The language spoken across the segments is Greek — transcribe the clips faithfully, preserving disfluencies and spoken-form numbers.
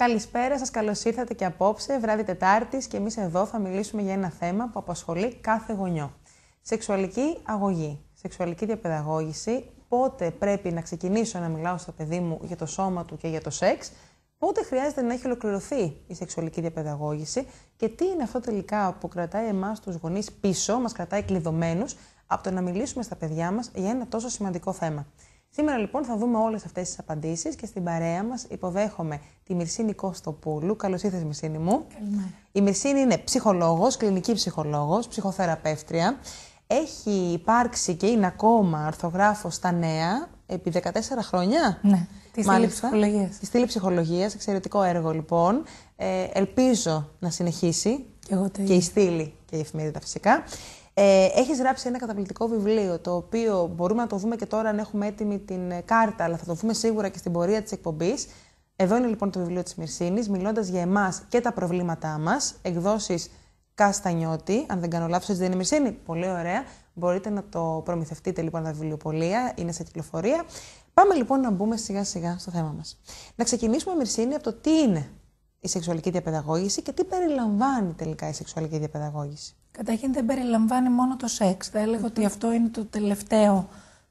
Καλησπέρα σας, καλώς ήρθατε και απόψε, βράδυ Τετάρτης, και εμείς εδώ θα μιλήσουμε για ένα θέμα που απασχολεί κάθε γονιό. Σεξουαλική αγωγή, σεξουαλική διαπαιδαγώγηση, πότε πρέπει να ξεκινήσω να μιλάω στο παιδί μου για το σώμα του και για το σεξ, πότε χρειάζεται να έχει ολοκληρωθεί η σεξουαλική διαπαιδαγώγηση και τι είναι αυτό τελικά που κρατάει εμάς τους γονείς πίσω, μας κρατάει κλειδωμένους από το να μιλήσουμε στα παιδιά μας για ένα τόσο σημαντικό θέμα. Σήμερα λοιπόν θα δούμε όλες αυτές τις απαντήσεις και στην παρέα μας υποδέχομαι τη Μυρσίνη Κωστοπούλου. Καλώς ήρθες, Μυρσίνη μου. Καλημέρα. Η Μυρσίνη είναι ψυχολόγος, κλινική ψυχολόγος, ψυχοθεραπεύτρια. Έχει υπάρξει και είναι ακόμα ορθογράφος στα Νέα επί δεκατέσσερα χρόνια. Ναι, τη στήλη ψυχολογίας. Τη στήλη ψυχολογίας, εξαιρετικό έργο λοιπόν. Ε, ελπίζω να συνεχίσει και, εγώ το και η στήλη και η εφημερίδα φυσικά. Ε, έχεις γράψει ένα καταπληκτικό βιβλίο, το οποίο μπορούμε να το δούμε και τώρα αν έχουμε έτοιμη την κάρτα, αλλά θα το δούμε σίγουρα και στην πορεία της εκπομπής. Εδώ είναι λοιπόν το βιβλίο της Μυρσίνης, μιλώντας για εμάς και τα προβλήματά μας, εκδόσεις Καστανιώτη, αν δεν κάνω λάθος, έτσι δεν είναι, Μυρσίνη? Πολύ ωραία. Μπορείτε να το προμηθευτείτε λοιπόν τα βιβλιοπωλεία, είναι σε κυκλοφορία. Πάμε λοιπόν να μπούμε σιγά σιγά στο θέμα μας. Να ξεκινήσουμε, Μυρσίνη, από το τι είναι η σεξουαλική διαπαιδαγώγηση και τι περιλαμβάνει τελικά η σεξουαλική διαπαιδαγώγηση. Καταρχήν δεν περιλαμβάνει μόνο το σεξ. Θα έλεγα mm-hmm. ότι αυτό είναι το τελευταίο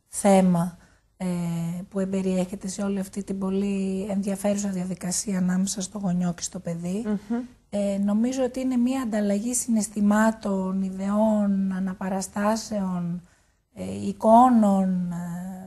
θέμα ε, που εμπεριέχεται σε όλη αυτή την πολύ ενδιαφέρουσα διαδικασία ανάμεσα στο γονιό και στο παιδί. Mm-hmm. Ε, νομίζω ότι είναι μια ανταλλαγή συναισθημάτων, ιδεών, αναπαραστάσεων, ε, εικόνων, ε,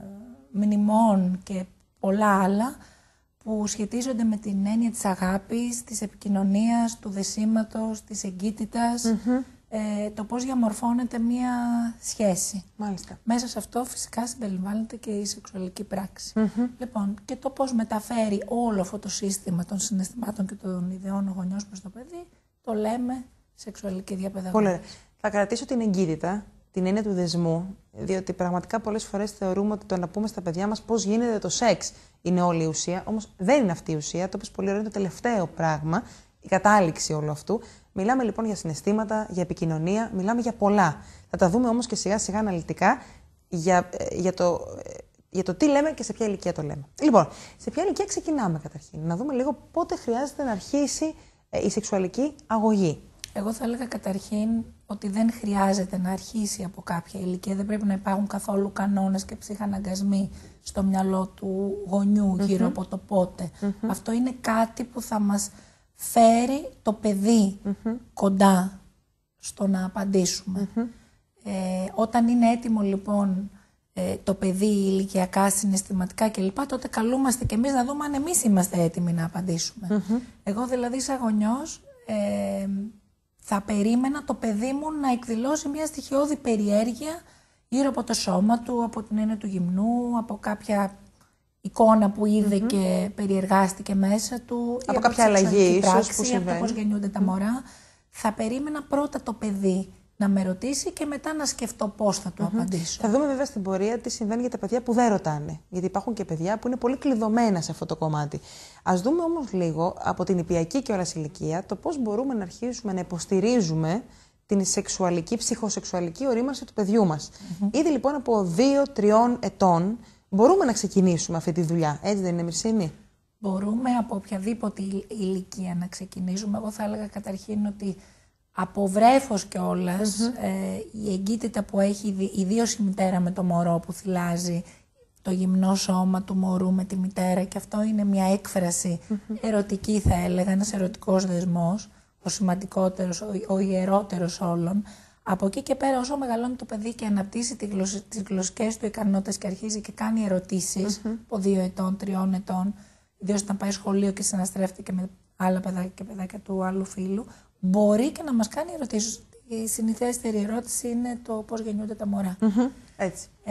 μνημών και πολλά άλλα που σχετίζονται με την έννοια της αγάπης, της επικοινωνίας, του δεσίματος, της εγκύτητας, mm-hmm. ε, το πώς διαμορφώνεται μία σχέση. Μάλιστα. Μέσα σε αυτό φυσικά συμπεριλαμβάνεται και η σεξουαλική πράξη. Mm-hmm. Λοιπόν, και το πώς μεταφέρει όλο αυτό το σύστημα των συναισθημάτων και των ιδεών ο γονιός προς το παιδί, το λέμε σεξουαλική διαπαιδαγώγηση. Πολύ ωραία. Θα κρατήσω την εγκύτητα, την έννοια του δεσμού, διότι πραγματικά πολλές φορές θεωρούμε ότι το να πούμε στα παιδιά μας πώς γίνεται το σεξ είναι όλη η ουσία, όμως δεν είναι αυτή η ουσία. Το πες πολύ ωραία, είναι το τελευταίο πράγμα, η κατάληξη όλου αυτού. Μιλάμε λοιπόν για συναισθήματα, για επικοινωνία, μιλάμε για πολλά. Θα τα δούμε όμως και σιγά σιγά αναλυτικά για, για, το, για το τι λέμε και σε ποια ηλικία το λέμε. Λοιπόν, σε ποια ηλικία ξεκινάμε καταρχήν? Να δούμε λίγο πότε χρειάζεται να αρχίσει η σεξουαλική αγωγή. Εγώ θα έλεγα καταρχήν ότι δεν χρειάζεται να αρχίσει από κάποια ηλικία. Δεν πρέπει να υπάρχουν καθόλου κανόνες και ψυχαναγκασμοί στο μυαλό του γονιού γύρω mm-hmm. από το πότε. Mm-hmm. Αυτό είναι κάτι που θα μας φέρει το παιδί mm-hmm. κοντά στο να απαντήσουμε. Mm-hmm. Ε, όταν είναι έτοιμο λοιπόν ε, το παιδί ηλικιακά, συναισθηματικά κλπ, τότε καλούμαστε και εμείς να δούμε αν εμείς είμαστε έτοιμοι να απαντήσουμε. Mm-hmm. Εγώ δηλαδή σαν γονιός ε, θα περίμενα το παιδί μου να εκδηλώσει μια στοιχειώδη περιέργεια γύρω από το σώμα του, από την έννοια του γυμνού, από κάποια εικόνα που είδε mm-hmm. και περιεργάστηκε μέσα του, από κάποια αλλαγή ίσως που συμβαίνει, από το πώς γεννιούνται τα μωρά. Θα περίμενα πρώτα το παιδί να με ρωτήσει και μετά να σκεφτώ πώς θα του mm-hmm. απαντήσω. Θα δούμε βέβαια στην πορεία τι συμβαίνει για τα παιδιά που δεν ρωτάνε. Γιατί υπάρχουν και παιδιά που είναι πολύ κλειδωμένα σε αυτό το κομμάτι. Ας δούμε όμως λίγο από την νηπιακή κιόλας ηλικία το πώς μπορούμε να αρχίσουμε να υποστηρίζουμε την σεξουαλική, ψυχοσεξουαλική ορίμανση του παιδιού μας. Mm-hmm. Ήδη λοιπόν από δύο τριών ετών μπορούμε να ξεκινήσουμε αυτή τη δουλειά. Έτσι δεν είναι, Μυρσίνη? Μπορούμε από οποιαδήποτε ηλικία να ξεκινήσουμε. Εγώ θα έλεγα καταρχήν ότι από βρέφος κιόλας, mm-hmm. ε, η εγκύτητα που έχει ιδίως η μητέρα με το μωρό που θυλάζει το γυμνό σώμα του μωρού με τη μητέρα, και αυτό είναι μια έκφραση mm-hmm. ερωτική, θα έλεγα, ένας ερωτικός δεσμός, ο σημαντικότερος, ο, ο ιερότερος όλων. Από εκεί και πέρα, όσο μεγαλώνει το παιδί και αναπτύσσει τις, γλωσ, τις γλωσσικές του ικανότητες και αρχίζει και κάνει ερωτήσεις mm-hmm. από δύο ετών, τριών ετών, ιδίως όταν πάει σχολείο και συναστρέφεται και με άλλα παιδάκια και παιδάκια του άλλου φίλου, μπορεί και να μας κάνει ερωτήσεις. Η συνηθέστερη ερώτηση είναι το πώς γεννιούνται τα μωρά. Mm-hmm. Έτσι. Ε,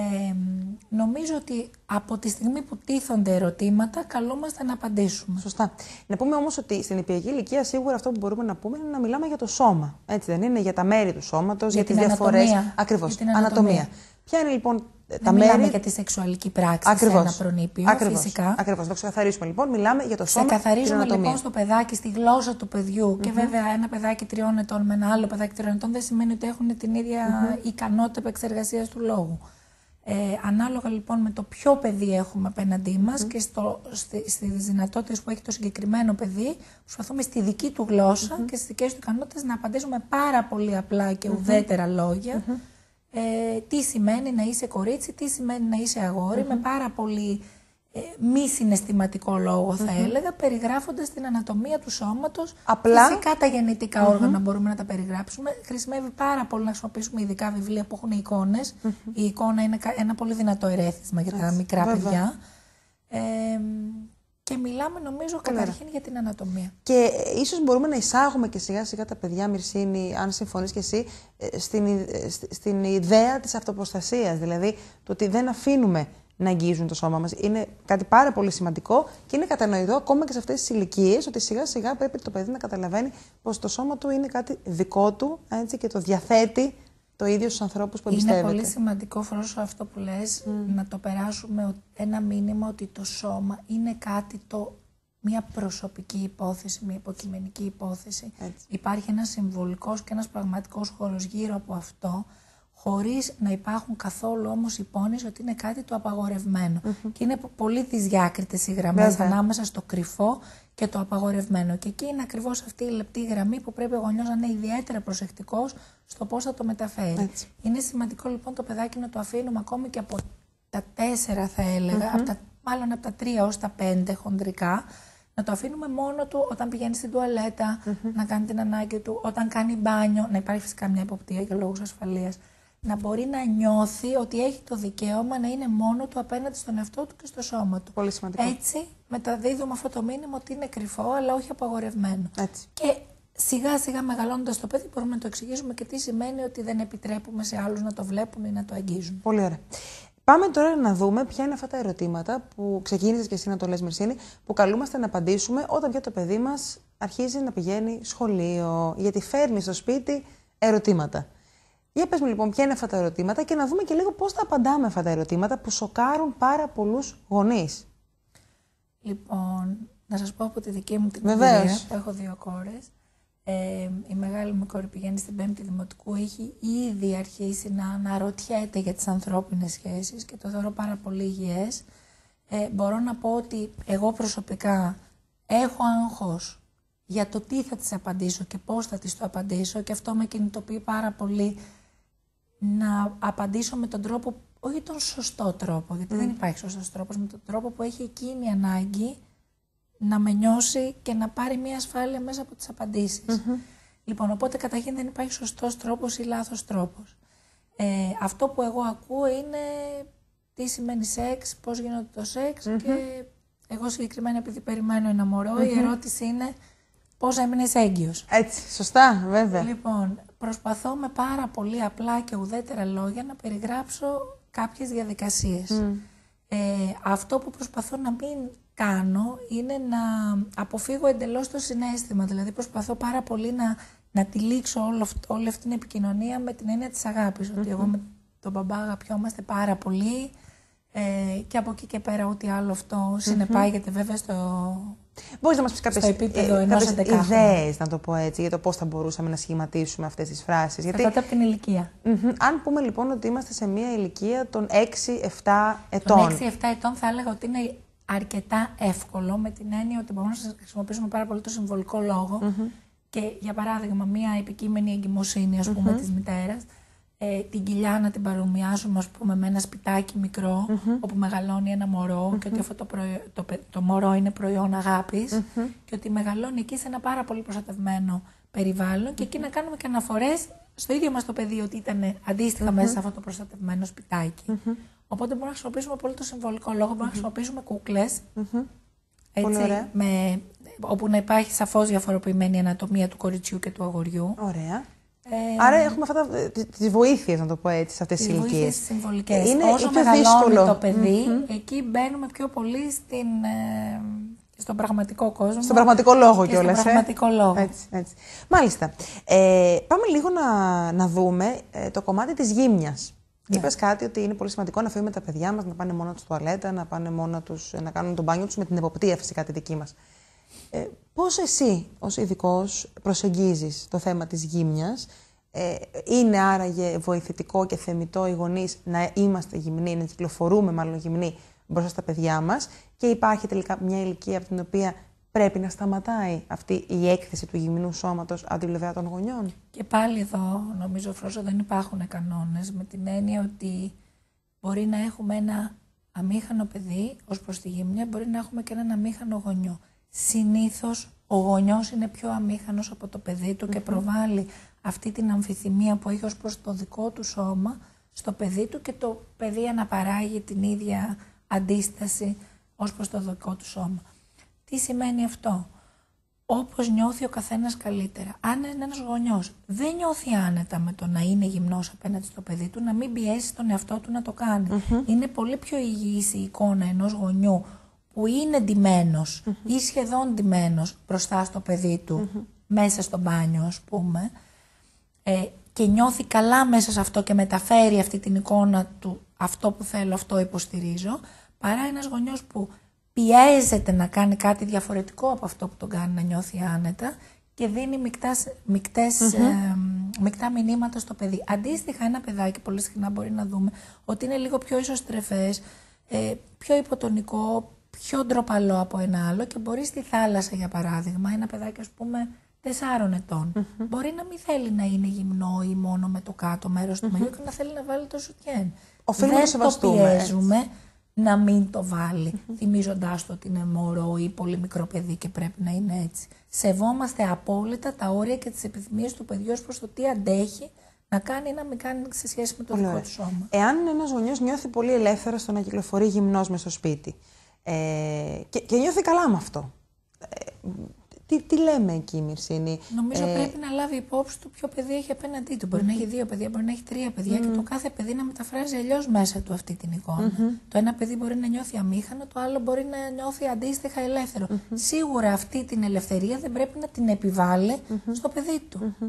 νομίζω ότι από τη στιγμή που τίθονται ερωτήματα, καλούμαστε να απαντήσουμε. Σωστά. Να πούμε όμως ότι στην νηπιακή ηλικία σίγουρα αυτό που μπορούμε να πούμε είναι να μιλάμε για το σώμα. Έτσι δεν είναι? Για τα μέρη του σώματος, για, για τις διαφορές. Ακριβώς. Για την ανατομία. ανατομία. Ποια είναι λοιπόν δεν τα μιλάμε μέρη. για τη σεξουαλική πράξη Ακριβώς. σε ένα προνήπιο, Ακριβώς. φυσικά. Ακριβώς. Να το ξεκαθαρίσουμε λοιπόν. Μιλάμε για το σώμα. Ξεκαθαρίζουμε λοιπόν στο παιδάκι, στη γλώσσα του παιδιού. Mm-hmm. Και βέβαια ένα παιδάκι τριών ετών με ένα άλλο παιδάκι τριών ετών δεν σημαίνει ότι έχουν την ίδια mm-hmm. ικανότητα επεξεργασίας του λόγου. Ε, ανάλογα λοιπόν με το ποιο παιδί έχουμε απέναντί μας mm. και στο, στη, στις δυνατότητες που έχει το συγκεκριμένο παιδί, προσπαθούμε στη δική του γλώσσα mm-hmm. και στις δικές του ικανότητες να απαντήσουμε πάρα πολύ απλά και ουδέτερα mm-hmm. λόγια. Mm-hmm. Ε, τι σημαίνει να είσαι κορίτσι, τι σημαίνει να είσαι αγόρι, mm-hmm. με πάρα πολύ ε, μη συναισθηματικό λόγο θα mm-hmm. έλεγα, περιγράφοντας την ανατομία του σώματος. Απλά. Φυσικά τα γεννητικά mm-hmm. όργανα μπορούμε να τα περιγράψουμε. Χρησιμεύει πάρα πολύ να χρησιμοποιήσουμε ειδικά βιβλία που έχουν εικόνες. Mm-hmm. Η εικόνα είναι ένα πολύ δυνατό ερέθισμα για τα μικρά Βέβαια. παιδιά. Ε, και μιλάμε νομίζω καταρχήν για την ανατομία. Και ίσως μπορούμε να εισάγουμε και σιγά σιγά τα παιδιά, Μυρσίνη, αν συμφωνείς και εσύ, στην, στην ιδέα της αυτοποστασίας. Δηλαδή το ότι δεν αφήνουμε να αγγίζουν το σώμα μας. Είναι κάτι πάρα πολύ σημαντικό και είναι κατανοητό ακόμα και σε αυτές τις ηλικίες ότι σιγά σιγά πρέπει το παιδί να καταλαβαίνει πως το σώμα του είναι κάτι δικό του, έτσι, και το διαθέτει το ίδιο στους ανθρώπους που εμπιστεύεται. Είναι πολύ σημαντικό, Φρόσο, αυτό που λες, mm. να το περάσουμε ένα μήνυμα ότι το σώμα είναι κάτι το, μια προσωπική υπόθεση, μια υποκειμενική υπόθεση. Έτσι. Υπάρχει ένας συμβολικός και ένας πραγματικός χώρος γύρω από αυτό, χωρίς να υπάρχουν καθόλου όμως υπόνοιες ότι είναι κάτι το απαγορευμένο. Mm-hmm. Και είναι πολύ δυσδιάκριτες οι γραμμές Βέβαια. ανάμεσα στο κρυφό και το απαγορευμένο. Και εκεί είναι ακριβώς αυτή η λεπτή γραμμή που πρέπει ο γονιός να είναι ιδιαίτερα προσεκτικός στο πώς θα το μεταφέρει. Έτσι. Είναι σημαντικό λοιπόν το παιδάκι να το αφήνουμε ακόμη και από τα τέσσερα θα έλεγα, mm-hmm. από τα, μάλλον από τα τρία ως τα πέντε χονδρικά, να το αφήνουμε μόνο του όταν πηγαίνει στην τουαλέτα, mm-hmm. να κάνει την ανάγκη του, όταν κάνει μπάνιο, να υπάρχει φυσικά μια υποπτία για λόγους ασφαλείας. Να μπορεί να νιώθει ότι έχει το δικαίωμα να είναι μόνο του απέναντι στον εαυτό του και στο σώμα του. Πολύ σημαντικό. Έτσι μεταδίδουμε αυτό το μήνυμα ότι είναι κρυφό αλλά όχι απαγορευμένο. Έτσι. Και σιγά σιγά μεγαλώνοντας το παιδί μπορούμε να το εξηγήσουμε και τι σημαίνει ότι δεν επιτρέπουμε σε άλλους να το βλέπουν ή να το αγγίζουν. Πολύ ωραία. Πάμε τώρα να δούμε ποια είναι αυτά τα ερωτήματα που ξεκίνησες και εσύ να το λες, Μυρσίνη, που καλούμαστε να απαντήσουμε όταν πια το παιδί μας αρχίζει να πηγαίνει σχολείο, γιατί φέρνει στο σπίτι ερωτήματα. Για πες μου λοιπόν ποια είναι αυτά τα ερωτήματα και να δούμε και λίγο πώς θα απαντάμε αυτά τα ερωτήματα που σοκάρουν πάρα πολλούς γονείς. Λοιπόν, να σας πω από τη δική μου την εμπειρία, που έχω δύο κόρες. Ε, η μεγάλη μου κόρη πηγαίνει στην πέμπτη δημοτικού, έχει ήδη αρχίσει να αναρωτιέται για τις ανθρώπινες σχέσεις και το θεωρώ πάρα πολύ υγιές. Ε, μπορώ να πω ότι εγώ προσωπικά έχω άγχος για το τι θα της απαντήσω και πώς θα της το απαντήσω και αυτό με κινητοποιεί πάρα πολύ να απαντήσω με τον τρόπο, όχι τον σωστό τρόπο, γιατί mm. δεν υπάρχει σωστός τρόπος, με τον τρόπο που έχει εκείνη ανάγκη να με νιώσει και να πάρει μια ασφάλεια μέσα από τις απαντήσεις. Mm-hmm. Λοιπόν, οπότε καταρχήν δεν υπάρχει σωστός τρόπος ή λάθος τρόπος. Ε, αυτό που εγώ ακούω είναι τι σημαίνει σεξ, πώς γίνεται το σεξ mm-hmm. και εγώ συγκεκριμένα επειδή περιμένω ένα μωρό, mm-hmm. η ερώτηση είναι πώς έμεινες έγκυος. Έτσι, σωστά, βέβαια. Λοιπόν, προσπαθώ με πάρα πολύ απλά και ουδέτερα λόγια να περιγράψω κάποιες διαδικασίες. Mm. Ε, αυτό που προσπαθώ να μην κάνω είναι να αποφύγω εντελώς το συναίσθημα. Δηλαδή προσπαθώ πάρα πολύ να, να τυλίξω όλο αυτό, όλη αυτή την επικοινωνία με την έννοια της αγάπης. Mm-hmm. Ότι εγώ με τον μπαμπά αγαπιόμαστε πάρα πολύ ε, και από εκεί και πέρα ό,τι άλλο αυτό mm-hmm. συνεπάγεται βέβαια στο... Μπορείς να μας πεις κάποιες, ε, κάποιες ιδέες, να το πω έτσι, για το πώς θα μπορούσαμε να σχηματίσουμε αυτές τις φράσεις. Γιατί... από την ηλικία. Mm-hmm. Αν πούμε λοιπόν ότι είμαστε σε μια ηλικία των έξι εφτά ετών. Των έξι εφτά ετών θα έλεγα ότι είναι αρκετά εύκολο, με την έννοια ότι μπορούμε να χρησιμοποιήσουμε πάρα πολύ το συμβολικό λόγο mm-hmm. και για παράδειγμα μια επικείμενη εγκυμοσύνη ας πούμε mm-hmm. της μητέρας, ε, την κοιλιά να την παρομοιάσουμε ας πούμε με ένα σπιτάκι μικρό mm-hmm. όπου μεγαλώνει ένα μωρό mm-hmm. και ότι αυτό το, προϊό, το, το μωρό είναι προϊόν αγάπης mm-hmm. και ότι μεγαλώνει εκεί σε ένα πάρα πολύ προστατευμένο περιβάλλον mm-hmm. και εκεί να κάνουμε και αναφορές στο ίδιο μας το παιδί ότι ήταν αντίστοιχα mm-hmm. μέσα σε αυτό το προστατευμένο σπιτάκι. Mm-hmm. Οπότε μπορούμε να χρησιμοποιήσουμε πολύ το συμβολικό λόγο, μπορούμε mm-hmm. να χρησιμοποιήσουμε κούκλες, mm-hmm. έτσι, με, όπου να υπάρχει σαφώς διαφοροποιημένη ανατομία του κοριτσιού και του αγοριού. Ωραία. Ε, Άρα έχουμε αυτά τις βοήθειες, να το πω έτσι, σε αυτές τις ηλικίες. Τις βοήθειες συμβολικές. Είναι όσο μεγαλώνει το παιδί, mm-hmm. εκεί μπαίνουμε πιο πολύ στην, ε, στον πραγματικό κόσμο. Στον πραγματικό λόγο κιόλας. Στον πραγματικό ε? λόγο. Έτσι, έτσι. Μάλιστα. Ε, πάμε λίγο να, να δούμε ε, το κομμάτι της γύμνιας. Ναι. Είπες κάτι ότι είναι πολύ σημαντικό να αφήνουμε τα παιδιά μας να πάνε μόνο τους τουαλέτα, να πάνε μόνο τους, να κάνουν τον μπάνιο τους με την εποπτεία φυσικά τη δική μας. Ε, πώς εσύ ως ειδικός προσεγγίζεις το θέμα της γύμνιας, Ε, είναι άραγε βοηθητικό και θεμιτό οι γονείς να είμαστε γυμνοί, να κυκλοφορούμε μάλλον γυμνοί μπροστά στα παιδιά μας, και υπάρχει τελικά μια ηλικία από την οποία πρέπει να σταματάει αυτή η έκθεση του γυμνού σώματος από την πλευρά των γονιών? Και πάλι εδώ, νομίζω, Φρόσο, δεν υπάρχουν κανόνες, με την έννοια ότι μπορεί να έχουμε ένα αμήχανο παιδί ως προς τη γύμνια, μπορεί να έχουμε και έναν αμήχανο γονιό. Συνήθως ο γονιός είναι πιο αμήχανος από το παιδί του mm-hmm. και προβάλλει αυτή την αμφιθυμία που έχει ως προς το δικό του σώμα στο παιδί του, και το παιδί αναπαράγει την ίδια αντίσταση ως προς το δικό του σώμα. Τι σημαίνει αυτό? Όπως νιώθει ο καθένας καλύτερα. Αν ένας γονιός δεν νιώθει άνετα με το να είναι γυμνός απέναντι στο παιδί του, να μην πιέσει τον εαυτό του να το κάνει. Mm-hmm. Είναι πολύ πιο υγιής η εικόνα ενός γονιού που είναι ντυμένος mm-hmm. ή σχεδόν ντυμένος μπροστά στο παιδί του, mm-hmm. μέσα στο μπάνιο ας πούμε, ε, και νιώθει καλά μέσα σε αυτό και μεταφέρει αυτή την εικόνα του, αυτό που θέλω, αυτό υποστηρίζω, παρά ένας γονιός που πιέζεται να κάνει κάτι διαφορετικό από αυτό που τον κάνει να νιώθει άνετα και δίνει μικτάς, μικτές, mm-hmm. ε, μικτά μηνύματα στο παιδί. Αντίστοιχα, ένα παιδάκι πολύ συχνά μπορεί να δούμε ότι είναι λίγο πιο ισοστρεφές, ε, πιο υποτονικό, πιο ντροπαλό από ένα άλλο, και μπορεί στη θάλασσα, για παράδειγμα, ένα παιδάκι, ας πούμε, τεσσάρων ετών, mm-hmm. μπορεί να μην θέλει να είναι γυμνό ή μόνο με το κάτω μέρος του mm-hmm. μαγιού και να θέλει να βάλει το σουτιέν. Οφείλουμε Δεν το πιέζουμε έτσι. Να μην το βάλει, mm-hmm. θυμίζοντάς το ότι είναι μωρό ή πολύ μικρό παιδί και πρέπει να είναι έτσι. Σεβόμαστε απόλυτα τα όρια και τις επιθυμίες του παιδιού ως προς το τι αντέχει να κάνει ή να μην κάνει σε σχέση με το πολύ δικό ωραία. Του σώμα. Εάν ένας γονιός νιώθει πολύ ελεύθερα στο να κυκλοφορεί γυμνός μες στο σπίτι ε, και, και νιώθει καλά με αυτό, ε, Τι, τι λέμε εκεί, Μυρσίνη? Νομίζω ε... πρέπει να λάβει υπόψη του ποιο παιδί έχει απέναντί του. Μπορεί mm-hmm. να έχει δύο παιδιά, μπορεί να έχει τρία παιδιά mm-hmm. και το κάθε παιδί να μεταφράζει αλλιώς μέσα του αυτή την εικόνα. Mm-hmm. Το ένα παιδί μπορεί να νιώθει αμήχανο, το άλλο μπορεί να νιώθει αντίστοιχα ελεύθερο. Mm-hmm. Σίγουρα αυτή την ελευθερία δεν πρέπει να την επιβάλλει mm-hmm. στο παιδί του. Mm-hmm.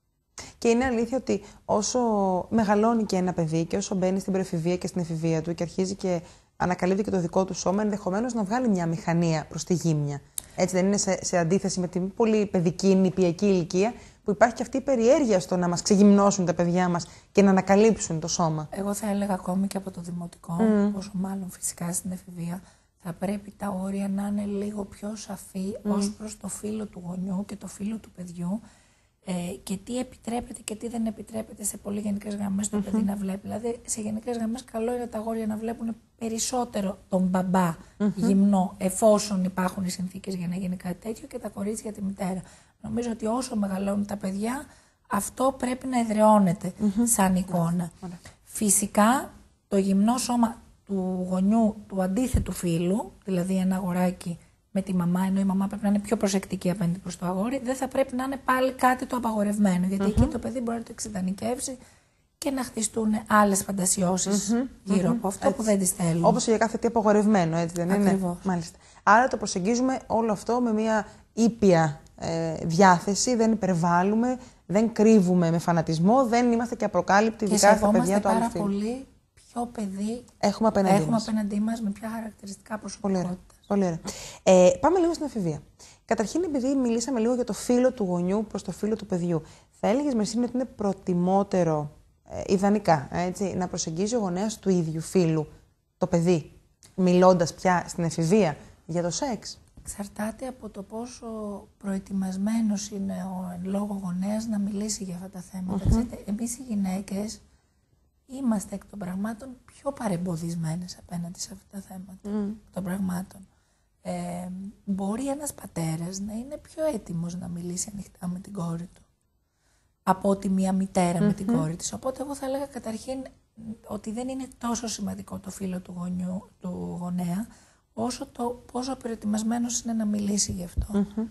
Και είναι αλήθεια ότι όσο μεγαλώνει και ένα παιδί και όσο μπαίνει στην προεφηβεία και στην εφηβεία του και αρχίζει και ανακαλύπτει και το δικό του σώμα, ενδεχομένως να βγάλει μια μηχανία προς τη γύμνια. Έτσι δεν είναι σε, σε αντίθεση με την πολύ παιδική, νηπιακή ηλικία, που υπάρχει και αυτή η περιέργεια στο να μας ξεγυμνώσουν τα παιδιά μας και να ανακαλύψουν το σώμα? Εγώ θα έλεγα ακόμη και από το δημοτικό, mm. όσο μάλλον φυσικά στην εφηβεία, θα πρέπει τα όρια να είναι λίγο πιο σαφή mm. ως προς το φύλο του γονιού και το φύλο του παιδιού, ε, και τι επιτρέπεται και τι δεν επιτρέπεται σε πολύ γενικές γραμμές το mm-hmm. παιδί να βλέπει. Δηλαδή, σε γενικές γραμμές, καλό είναι τα αγόρια να βλέπουν περισσότερο τον μπαμπά mm-hmm. γυμνό, εφόσον υπάρχουν οι συνθήκες για να γίνει κάτι τέτοιο, και τα κορίτσια τη μητέρα. Νομίζω ότι όσο μεγαλώνουν τα παιδιά, αυτό πρέπει να εδραιώνεται mm-hmm. σαν εικόνα. Mm-hmm. Φυσικά, το γυμνό σώμα του γονιού του αντίθετου φύλου, δηλαδή ένα αγοράκι με τη μαμά, ενώ η μαμά πρέπει να είναι πιο προσεκτική απέναντι προς το αγόρι, δεν θα πρέπει να είναι πάλι κάτι το απαγορευμένο. Γιατί mm-hmm. εκεί το παιδί μπορεί να το εξειδανικεύσει και να χτιστούν άλλες φαντασιώσεις mm-hmm. γύρω mm-hmm. από αυτό, έτσι, που δεν τις θέλουν. Όπως για κάθε τι απαγορευμένο, έτσι δεν Ακριβώς. είναι? Μάλιστα. Άρα το προσεγγίζουμε όλο αυτό με μια ήπια ε, διάθεση, δεν υπερβάλλουμε, δεν κρύβουμε με φανατισμό, δεν είμαστε και απροκάλυπτοι, ειδικά στα παιδιά του άλλου φίλου. Και σεβόμαστε πάρα πολύ ποιο παιδί έχουμε απέναντί έχουμε μας. απέναντί μας, με ποια χαρακτηριστικά προσωπικότητα. Πολύ ωραία. Ε, πάμε λίγο στην εφηβεία. Καταρχήν, επειδή μιλήσαμε λίγο για το φύλο του γονιού προς το φύλο του παιδιού, θα έλεγες, Μερσίνη, ότι είναι προτιμότερο, ε, ιδανικά, έτσι, να προσεγγίζει ο γονέας του ίδιου φύλου το παιδί, μιλώντας πια στην εφηβεία για το σεξ? Εξαρτάται από το πόσο προετοιμασμένος είναι ο εν λόγω γονέας να μιλήσει για αυτά τα θέματα. Mm-hmm. Εμείς οι γυναίκες είμαστε εκ των πραγμάτων πιο παρεμποδισμένες απέναντι σε αυτά τα θέματα mm. των πραγμάτων. Ε, μπορεί ένας πατέρας να είναι πιο έτοιμος να μιλήσει ανοιχτά με την κόρη του από ότι μια μητέρα mm-hmm. με την κόρη της. Οπότε εγώ θα έλεγα καταρχήν ότι δεν είναι τόσο σημαντικό το φύλο του, γονιού, του γονέα, όσο το πόσο προετοιμασμένος είναι να μιλήσει γι' αυτό. Mm-hmm.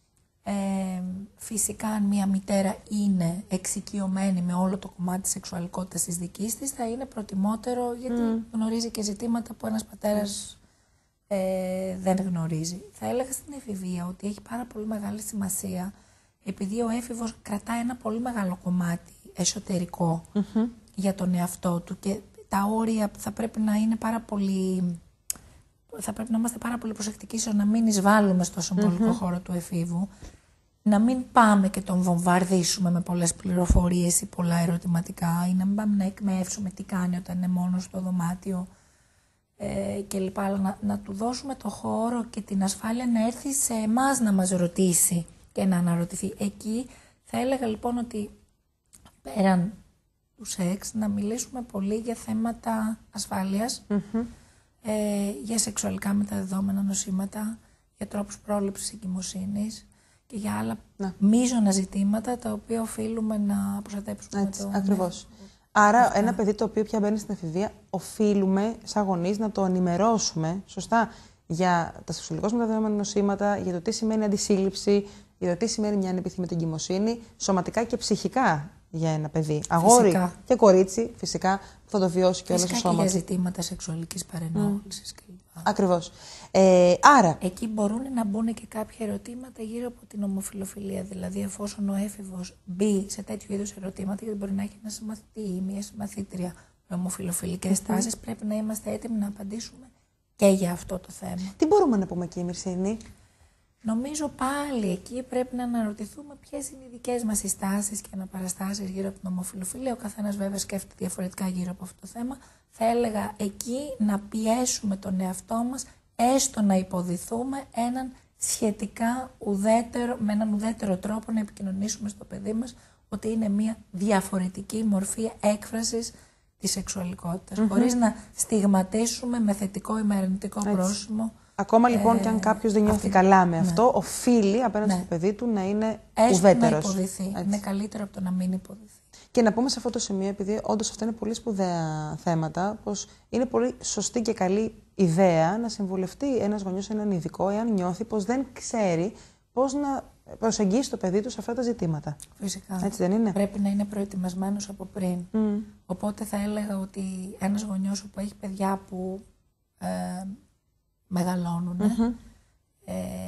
Ε, φυσικά, αν μια μητέρα είναι εξοικειωμένη με όλο το κομμάτι της σεξουαλικότητας της δικής της, θα είναι προτιμότερο, γιατί mm. γνωρίζει και ζητήματα που ένας πατέρας ε, δεν γνωρίζει. Θα έλεγα στην εφηβεία ότι έχει πάρα πολύ μεγάλη σημασία, επειδή ο έφηβος κρατάει ένα πολύ μεγάλο κομμάτι εσωτερικό mm-hmm. για τον εαυτό του, και τα όρια θα πρέπει να είναι πάρα πολύ... θα πρέπει να είμαστε πάρα πολύ προσεκτικοί στο να μην εισβάλλουμε στο συμβολικό mm-hmm. χώρο του εφήβου. να μην πάμε και τον βομβαρδίσουμε με πολλές πληροφορίες ή πολλά ερωτηματικά, ή να μην πάμε να εκμεύσουμε τι κάνει όταν είναι μόνος στο δωμάτιο ε, κλπ. Αλλά να, να του δώσουμε το χώρο και την ασφάλεια να έρθει σε εμάς να μας ρωτήσει και να αναρωτηθεί. Εκεί θα έλεγα λοιπόν ότι πέραν του σεξ να μιλήσουμε πολύ για θέματα ασφάλειας, mm-hmm. ε, για σεξουαλικά μεταδεδόμενα νοσήματα, για τρόπους πρόληψης εγκυμοσύνης και για άλλα ναι. μείζωνα ζητήματα τα οποία οφείλουμε να προστατέψουμε. Έτσι, το... ακριβώς. Άρα αυτά. Ένα παιδί το οποίο πια μπαίνει στην εφηβεία οφείλουμε σαν γονείς να το ενημερώσουμε σωστά για τα σεξουαλικώς μεταδεδομένα νοσήματα, για το τι σημαίνει αντισύλληψη, για το τι σημαίνει μια ανεπιθύμητη εγκυμοσύνη, σωματικά και ψυχικά για ένα παιδί. Αγόρι φυσικά. Και κορίτσι, φυσικά, που θα το βιώσει και όλο στο σώμα. Και για ζητήματα σεξουαλικής παρενόχλησης mm. κλπ. Ακριβώς. Ε, άρα. Εκεί μπορούν να μπουν και κάποια ερωτήματα γύρω από την ομοφυλοφιλία. Δηλαδή, εφόσον ο έφηβος μπει σε τέτοιου είδους ερωτήματα, γιατί μπορεί να έχει ένα συμμαθητή ή μια συμμαθήτρια με ομοφυλοφιλικές mm-hmm. τάσεις, πρέπει να είμαστε έτοιμοι να απαντήσουμε και για αυτό το θέμα. Τι μπορούμε να πούμε εκεί, Μυρσίνη? Νομίζω πάλι εκεί πρέπει να αναρωτηθούμε ποιες είναι οι δικές μας συστάσεις και αναπαραστάσεις γύρω από την ομοφυλοφιλία. Ο καθένας βέβαια σκέφτεται διαφορετικά γύρω από αυτό το θέμα. Θα έλεγα εκεί να πιέσουμε τον εαυτό μας, έστω να υποδηθούμε έναν σχετικά ουδέτερο, με έναν ουδέτερο τρόπο να επικοινωνήσουμε στο παιδί μας ότι είναι μια διαφορετική μορφή έκφρασης της σεξουαλικότητας, mm-hmm. χωρίς να στιγματίσουμε με θετικό ή με αρνητικό Έτσι. πρόσημο. Ακόμα λοιπόν ε, και αν κάποιος δεν νιώθει αυτή... καλά με αυτό, ναι. οφείλει απέναντι ναι. στο παιδί του να είναι έστω ουδέτερος. Να υποδηθεί. Έτσι. Είναι καλύτερο από το να μην υποδηθεί. Και να πούμε σε αυτό το σημείο, επειδή όντως αυτά είναι πολύ σπουδαία θέματα, πως είναι πολύ σωστή και καλή ιδέα να συμβουλευτεί ένας γονιός έναν ειδικό, εάν νιώθει πως δεν ξέρει πώς να προσεγγίσει το παιδί του σε αυτά τα ζητήματα. Φυσικά. Έτσι δεν είναι? Πρέπει να είναι προετοιμασμένος από πριν. Mm. Οπότε θα έλεγα ότι ένας γονιός που έχει παιδιά που ε, μεγαλώνουν, mm-hmm. ε,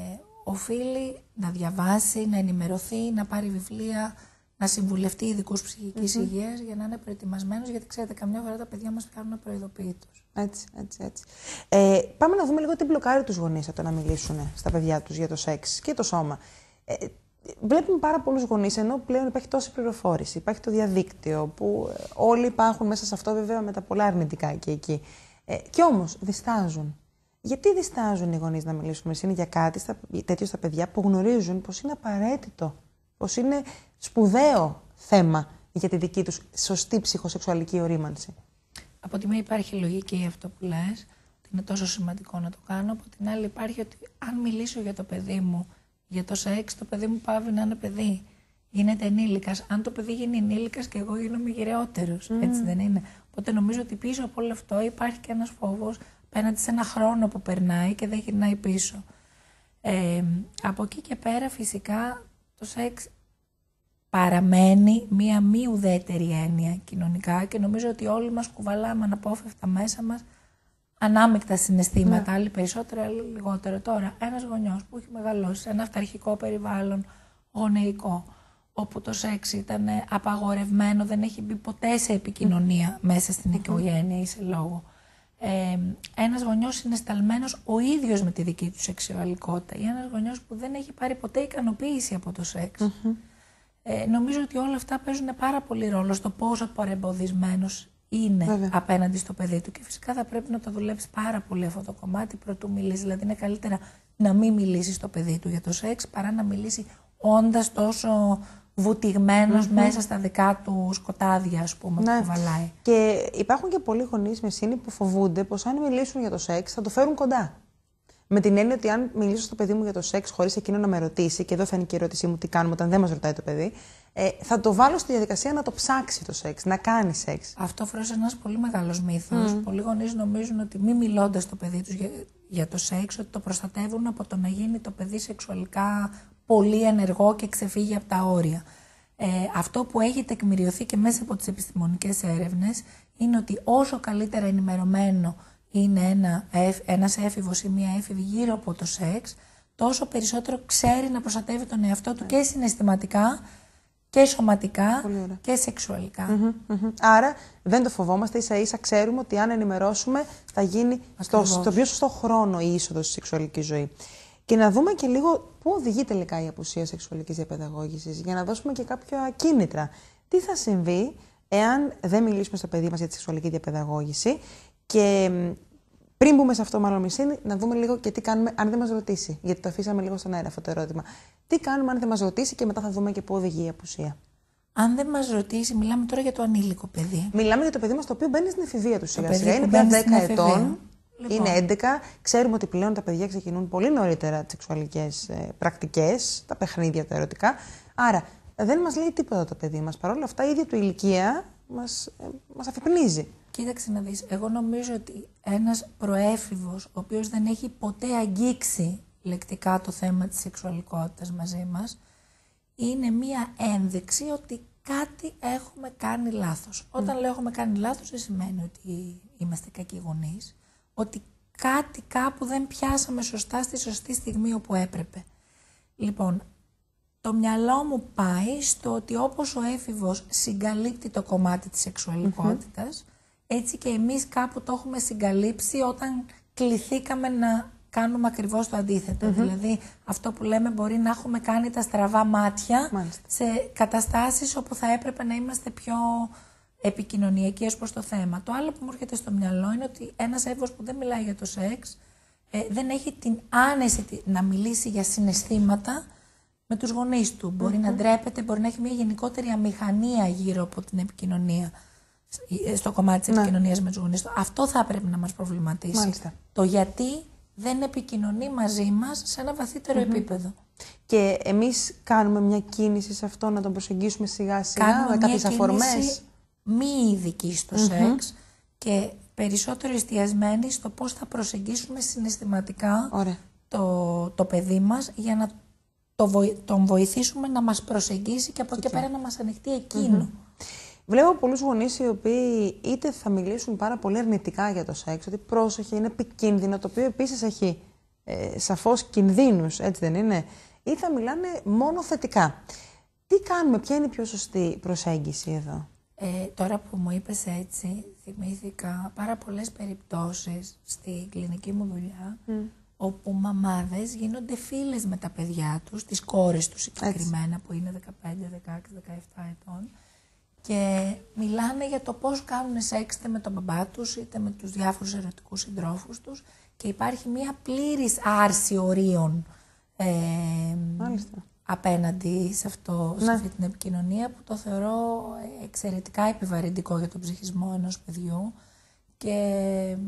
οφείλει να διαβάσει, να ενημερωθεί, να πάρει βιβλία, να συμβουλευτεί ειδικούς ψυχικής mm-hmm. υγείας για να είναι προετοιμασμένος, γιατί ξέρετε, καμιά φορά τα παιδιά μας κάνουν απροειδοποίητους. Έτσι, έτσι, έτσι. Ε, πάμε να δούμε λίγο τι μπλοκάρει τους γονείς από το να μιλήσουν στα παιδιά τους για το σεξ και το σώμα. Ε, βλέπουμε πάρα πολλούς γονείς, ενώ πλέον υπάρχει τόση πληροφόρηση, υπάρχει το διαδίκτυο, που όλοι υπάρχουν μέσα σε αυτό, βέβαια με τα πολλά αρνητικά και εκεί. Ε, και όμως διστάζουν. Γιατί διστάζουν οι γονείς να μιλήσουν είναι για κάτι στα, τέτοιο στα παιδιά που γνωρίζουν πως είναι απαραίτητο, πως είναι σπουδαίο θέμα για τη δική τους σωστή ψυχοσεξουαλική ορίμανση? Από τη μία υπάρχει λογική αυτό που λες, ότι είναι τόσο σημαντικό να το κάνω. Από την άλλη υπάρχει ότι αν μιλήσω για το παιδί μου, για το σεξ, το παιδί μου πάβει να είναι παιδί. Γίνεται ενήλικας. Αν το παιδί γίνει ενήλικας και εγώ γίνομαι γυρεότερος. Mm. Έτσι δεν είναι? Οπότε νομίζω ότι πίσω από όλο αυτό υπάρχει και ένας φόβος απέναντι σε ένα χρόνο που περνάει και δεν γυρνάει πίσω. Ε, από εκεί και πέρα φυσικά το σεξ παραμένει μία μη ουδέτερη έννοια κοινωνικά και νομίζω ότι όλοι μας κουβαλάμε αναπόφευκτα μέσα μας ανάμεικτα συναισθήματα, ναι. άλλοι περισσότερο, άλλοι λιγότερο. Τώρα, ένας γονιός που έχει μεγαλώσει σε ένα αυταρχικό περιβάλλον γονεϊκό, όπου το σεξ ήταν απαγορευμένο, δεν έχει μπει ποτέ σε επικοινωνία mm. μέσα στην mm-hmm. οικογένεια ή σε λόγο. Ε, ένας γονιός είναι σταλμένος ο ίδιος με τη δική του σεξουαλικότητα ή ένας γονιός που δεν έχει πάρει ποτέ ικανοποίηση από το σεξ. Mm-hmm. Ε, νομίζω ότι όλα αυτά παίζουν πάρα πολύ ρόλο στο πόσο παρεμποδισμένος είναι Βέβαια. απέναντι στο παιδί του και φυσικά θα πρέπει να το δουλέψει πάρα πολύ αυτό το κομμάτι πρωτού μιλήσει. Δηλαδή είναι καλύτερα να μην μιλήσει στο παιδί του για το σεξ παρά να μιλήσει όντας τόσο βουτυγμένος mm-hmm. μέσα στα δικά του σκοτάδια, ας πούμε, ναι. που κουβαλάει. Και υπάρχουν και πολλοί γονείς με σύνη που φοβούνται πως αν μιλήσουν για το σεξ θα το φέρουν κοντά. Με την έννοια ότι αν μιλήσω στο παιδί μου για το σεξ χωρίς εκείνο να με ρωτήσει, και εδώ θα είναι και η ερώτησή μου τι κάνουμε όταν δεν μας ρωτάει το παιδί, ε, θα το βάλω στη διαδικασία να το ψάξει το σεξ, να κάνει σεξ. Αυτό φορά ένας πολύ μεγάλος μύθος. Mm. Πολλοί γονείς νομίζουν ότι μη μιλώντας στο παιδί τους για, για το σεξ, ότι το προστατεύουν από το να γίνει το παιδί σεξουαλικά πολύ ενεργό και ξεφύγει από τα όρια. Ε, αυτό που έχει τεκμηριωθεί και μέσα από τις επιστημονικές έρευνες είναι ότι όσο καλύτερα ενημερωμένο είναι ένα, ένας έφηβος ή μια έφηβη γύρω από το σεξ, τόσο περισσότερο ξέρει να προστατεύει τον εαυτό του και συναισθηματικά και σωματικά και σεξουαλικά. Mm-hmm, mm-hmm. Άρα δεν το φοβόμαστε, ίσα ίσα ξέρουμε ότι αν ενημερώσουμε θα γίνει στο, στο πιο σωστό χρόνο η είσοδος στη σεξουαλική ζωή. Και να δούμε και λίγο πού οδηγεί τελικά η απουσία σεξουαλικής διαπαιδαγώγησης, για να δώσουμε και κάποια κίνητρα. Τι θα συμβεί εάν δεν μιλήσουμε στο παιδί μας για τη σεξουαλική διαπαιδαγώγηση και πριν μπούμε σε αυτό, μάλλον μισή, να δούμε λίγο και τι κάνουμε αν δεν μας ρωτήσει. Γιατί το αφήσαμε λίγο στον αέρα αυτό το ερώτημα. Τι κάνουμε αν δεν μας ρωτήσει και μετά θα δούμε και πού οδηγεί η απουσία. Αν δεν μας ρωτήσει, μιλάμε τώρα για το ανήλικο παιδί. Μιλάμε για το παιδί μας το οποίο μπαίνει στην εφηβεία του σιγά-σιγά. Είναι πια δέκα ετών, λοιπόν. Είναι έντεκα. Ξέρουμε ότι πλέον τα παιδιά ξεκινούν πολύ νωρίτερα τις σεξουαλικές ε, πρακτικές, τα παιχνίδια, τα ερωτικά. Άρα δεν μας λέει τίποτα το παιδί μας. Παρ' όλα αυτά, η ίδια του ηλικία μας, ε, μας αφυπνίζει. Κοίταξε να δεις, εγώ νομίζω ότι ένας προέφηβος, ο οποίος δεν έχει ποτέ αγγίξει λεκτικά το θέμα της σεξουαλικότητας μαζί μας, είναι μία ένδειξη ότι κάτι έχουμε κάνει λάθος. Mm. Όταν λέω έχουμε κάνει λάθος, δεν σημαίνει ότι είμαστε κακοί γονείς, ότι κάτι κάπου δεν πιάσαμε σωστά στη σωστή στιγμή όπου έπρεπε. Λοιπόν, το μυαλό μου πάει στο ότι όπως ο έφηβος συγκαλύπτει το κομμάτι της σεξουαλικότητας, mm-hmm. έτσι και εμείς κάπου το έχουμε συγκαλύψει όταν κληθήκαμε να κάνουμε ακριβώς το αντίθετο. Mm-hmm. Δηλαδή, αυτό που λέμε μπορεί να έχουμε κάνει τα στραβά μάτια Μάλιστα. σε καταστάσεις όπου θα έπρεπε να είμαστε πιο επικοινωνιακοί ως προς το θέμα. Το άλλο που μου έρχεται στο μυαλό είναι ότι ένας έφηβος που δεν μιλάει για το σεξ ε, δεν έχει την άνεση να μιλήσει για συναισθήματα με τους γονείς του. Mm-hmm. Μπορεί να ντρέπεται, μπορεί να έχει μια γενικότερη αμηχανία γύρω από την επικοινωνία, στο κομμάτι της ναι. επικοινωνίας με τους γονείς του. Αυτό θα πρέπει να μας προβληματίσει. Μάλιστα. Το γιατί δεν επικοινωνεί μαζί μας σε ένα βαθύτερο mm-hmm. επίπεδο. Και εμείς κάνουμε μια κίνηση σε αυτό, να τον προσεγγίσουμε σιγά σιγά με κάποιες αφορμές. Μη ειδική στο mm-hmm. σεξ και περισσότερο εστιασμένη στο πώς θα προσεγγίσουμε συναισθηματικά το, το παιδί μας για να το βοη, τον βοηθήσουμε να μας προσεγγίσει και από εκεί και πέρα να μας ανοιχτεί εκείνο. Mm-hmm. Βλέπω πολλούς γονείς οι οποίοι είτε θα μιλήσουν πάρα πολύ αρνητικά για το σεξ, ότι πρόσεχε, είναι επικίνδυνο, το οποίο επίσης έχει ε, σαφώς κινδύνους, έτσι δεν είναι, ή θα μιλάνε μόνο θετικά. Τι κάνουμε, ποια είναι η πιο σωστή προσέγγιση εδώ? Ε, τώρα που μου είπες έτσι, θυμήθηκα πάρα πολλές περιπτώσεις στη κλινική μου δουλειά, mm. όπου μαμάδες γίνονται φίλες με τα παιδιά τους, τις κόρες τους συγκεκριμένα, που είναι δεκαπέντε, δεκαέξι, δεκαεπτά ετών, και μιλάνε για το πώς κάνουν σεξ είτε με τον μπαμπά τους, είτε με τους διάφορους ερωτικούς συντρόφους τους, και υπάρχει μια πλήρης άρση ορίων ε, απέναντι σε, αυτό, σε αυτή την επικοινωνία, που το θεωρώ εξαιρετικά επιβαρυντικό για τον ψυχισμό ενός παιδιού και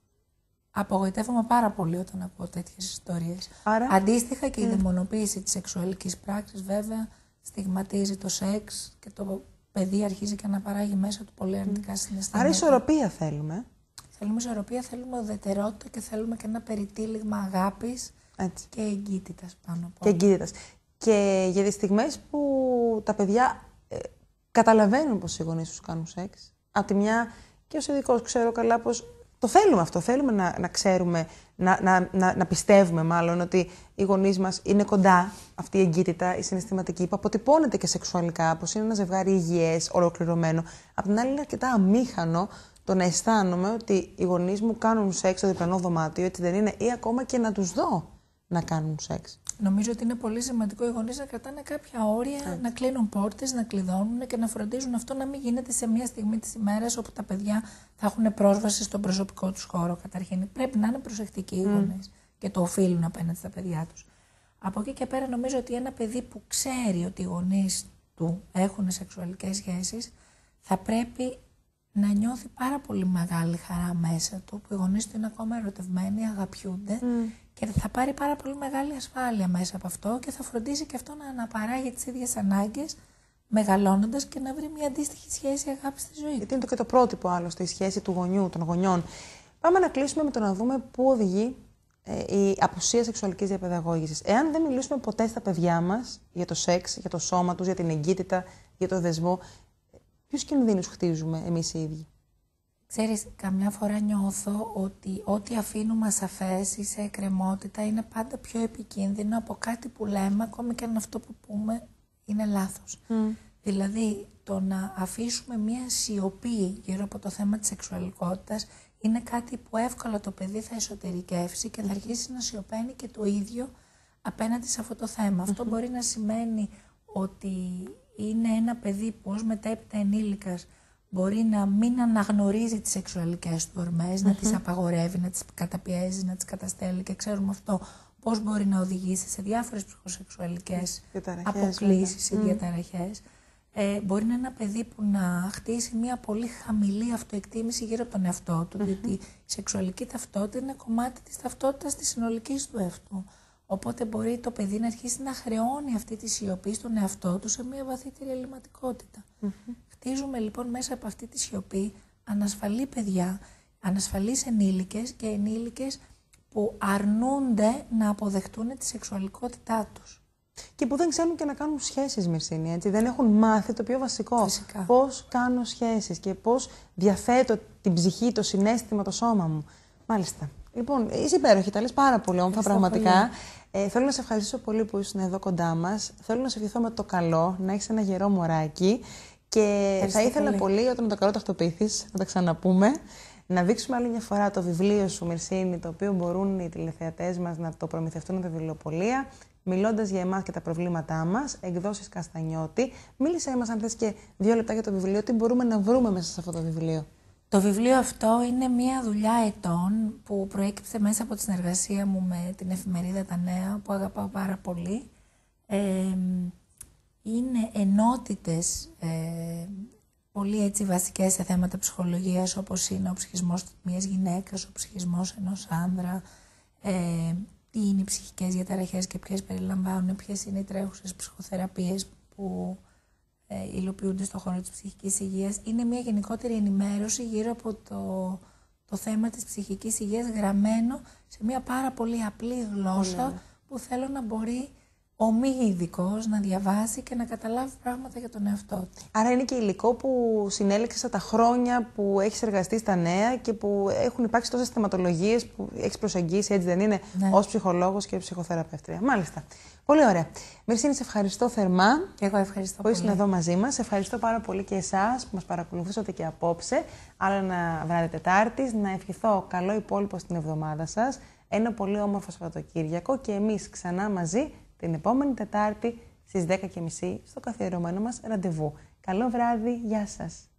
απογοητεύομαι πάρα πολύ όταν ακούω τέτοιες ιστορίες. Άρα... Αντίστοιχα και mm. η δαιμονοποίηση της σεξουαλικής πράξης βέβαια στιγματίζει το σεξ και το παιδί αρχίζει και να παράγει μέσα του πολύ αρνητικά συναισθήματα. Άρα ισορροπία θέλουμε. Θέλουμε ισορροπία, θέλουμε ουδετερότητα και θέλουμε και ένα περιτύλιγμα αγάπης Έτσι. και εγκύτητας πάνω από. Και εγκύτητας. Και για τις στιγμές που τα παιδιά ε, καταλαβαίνουν πως οι γονείς τους κάνουν σεξ, από τη μια και ως ειδικός ξέρω καλά πως το θέλουμε αυτό, θέλουμε να, να ξέρουμε, να, να, να, να πιστεύουμε μάλλον ότι οι γονείς μας είναι κοντά, αυτή η εγκύτητα, η συναισθηματική, που αποτυπώνεται και σεξουαλικά, πως είναι ένα ζευγάρι υγιές, ολοκληρωμένο. Απ' την άλλη είναι αρκετά αμήχανο το να αισθάνομαι ότι οι γονείς μου κάνουν σεξ στο διπλανό δωμάτιο, έτσι δεν είναι, ή ακόμα και να τους δω να κάνουν σεξ. Νομίζω ότι είναι πολύ σημαντικό οι γονείς να κρατάνε κάποια όρια, Έτσι. να κλείνουν πόρτες, να κλειδώνουν και να φροντίζουν αυτό να μην γίνεται σε μια στιγμή της ημέρας όπου τα παιδιά θα έχουν πρόσβαση στον προσωπικό τους χώρο. Καταρχήν, πρέπει να είναι προσεκτικοί οι γονείς mm. και το οφείλουν απέναντι στα παιδιά τους. Από εκεί και πέρα, νομίζω ότι ένα παιδί που ξέρει ότι οι γονείς του έχουν σεξουαλικές σχέσεις θα πρέπει να νιώθει πάρα πολύ μεγάλη χαρά μέσα του, που οι γονείς του είναι ακόμα ερωτευμένοι, αγαπιούνται mm. και θα πάρει πάρα πολύ μεγάλη ασφάλεια μέσα από αυτό και θα φροντίσει και αυτό να αναπαράγει τις ίδιες ανάγκες, μεγαλώνοντας και να βρει μια αντίστοιχη σχέση αγάπης στη ζωή. Γιατί είναι το και το πρότυπο άλλωστε, η σχέση του γονιού, των γονιών. Πάμε να κλείσουμε με το να δούμε πού οδηγεί ε, η απουσία σεξουαλικής διαπαιδαγώγησης. Εάν δεν μιλήσουμε ποτέ στα παιδιά μας για το σεξ, για το σώμα τους, για την εγκύτητα, για το δεσμό, ποιους κινδύνους χτίζουμε εμείς οι ίδιοι? Ξέρεις, καμιά φορά νιώθω ότι ό,τι αφήνουμε ασαφές ή σε εκκρεμότητα είναι πάντα πιο επικίνδυνο από κάτι που λέμε, ακόμη και αν αυτό που πούμε είναι λάθος. Mm. Δηλαδή, το να αφήσουμε μία σιωπή γύρω από το θέμα της σεξουαλικότητας είναι κάτι που εύκολα το παιδί θα εσωτερικεύσει και θα αρχίσει να σιωπαίνει και το ίδιο απέναντι σε αυτό το θέμα. Mm-hmm. Αυτό μπορεί να σημαίνει ότι είναι ένα παιδί που ως μετέπειτα ενήλικας μπορεί να μην αναγνωρίζει τις σεξουαλικές του ορμές, mm-hmm. να τις απαγορεύει, να τις καταπιέζει, να τις καταστέλει, και ξέρουμε αυτό πώς μπορεί να οδηγήσει σε διάφορες ψυχοσεξουαλικές αποκλίσεις ή mm. διαταραχές. Ε, μπορεί να είναι ένα παιδί που να χτίσει μια πολύ χαμηλή αυτοεκτίμηση γύρω από τον εαυτό του, mm-hmm. διότι η σεξουαλική ταυτότητα είναι κομμάτι της ταυτότητας της συνολικής του εαυτού. Οπότε μπορεί το παιδί να αρχίσει να χρεώνει αυτή τη σιωπή στον εαυτό του σε μια βαθύτερη ελληματικότητα. Mm-hmm. Χτίζουμε λοιπόν μέσα από αυτή τη σιωπή ανασφαλή παιδιά, ανασφαλείς ενήλικες και ενήλικες που αρνούνται να αποδεχτούν τη σεξουαλικότητά τους. Και που δεν ξέρουν και να κάνουν σχέσεις, Μυρσίνη, έτσι. Δεν έχουν μάθει το πιο βασικό. Φυσικά. Πώς κάνω σχέσεις και πώς διαθέτω την ψυχή, το συναίσθημα, το σώμα μου. Μάλιστα. Λοιπόν, είσαι υπέροχη, τα λες πάρα πολύ όμορφα πραγματικά. Ε, θέλω να σε ευχαριστήσω πολύ που ήσουν εδώ κοντά μας. Θέλω να σε ευχηθώ με το καλό, να έχεις ένα γερό μωράκι. Και ευχαριστώ θα ήθελα πολύ. πολύ όταν το καλό τακτοποιηθείς, να τα ξαναπούμε. Να δείξουμε άλλη μια φορά το βιβλίο σου, Μυρσίνη, το οποίο μπορούν οι τηλεθεατές μας να το προμηθευτούν από τα βιβλιοπωλεία, μιλώντας για εμάς και τα προβλήματά μας, εκδόσεις Καστανιώτη. Μίλησέ μας, αν θες, και δύο λεπτά για το βιβλίο, τι μπορούμε να βρούμε μέσα σε αυτό το βιβλίο. Το βιβλίο αυτό είναι μια δουλειά ετών που προέκυψε μέσα από τη συνεργασία μου με την εφημερίδα Τα Νέα, που αγαπάω πάρα πολύ. Ε, είναι ενότητες ε, πολύ έτσι βασικές σε θέματα ψυχολογίας, όπως είναι ο ψυχισμός μιας γυναίκας, ο ψυχισμός ενός άνδρα, ε, τι είναι οι ψυχικές διαταραχές και ποιες περιλαμβάνουν, ποιες είναι οι τρέχουσες ψυχοθεραπείες που ε, υλοποιούνται στον χώρο της ψυχικής υγείας. Είναι μια γενικότερη ενημέρωση γύρω από το, το θέμα της ψυχικής υγείας, γραμμένο σε μια πάρα πολύ απλή γλώσσα mm. που θέλω να μπορεί ο μη ειδικός να διαβάσει και να καταλάβει πράγματα για τον εαυτό του. Άρα είναι και υλικό που συνέλεξες τα χρόνια που έχεις εργαστεί στα Νέα και που έχουν υπάρξει τόσες θεματολογίες που έχεις προσεγγίσει, έτσι δεν είναι, ναι. ως ψυχολόγος και ψυχοθεραπεύτρια. Μάλιστα. Πολύ ωραία. Μυρσίνη, σε ευχαριστώ θερμά. Και εγώ ευχαριστώ που πολύ. Που ήσουν εδώ μαζί μας. Ευχαριστώ πάρα πολύ και εσάς που μας παρακολουθήσατε και απόψε. Άλλο ένα βράδυ Τετάρτης. Να ευχηθώ καλό υπόλοιπο στην εβδομάδα σας. Ένα πολύ όμορφο Σαββατοκύριακο και εμείς ξανά μαζί την επόμενη Τετάρτη στις δέκα και μισή στο καθιερωμένο μας ραντεβού. Καλό βράδυ, γεια σας!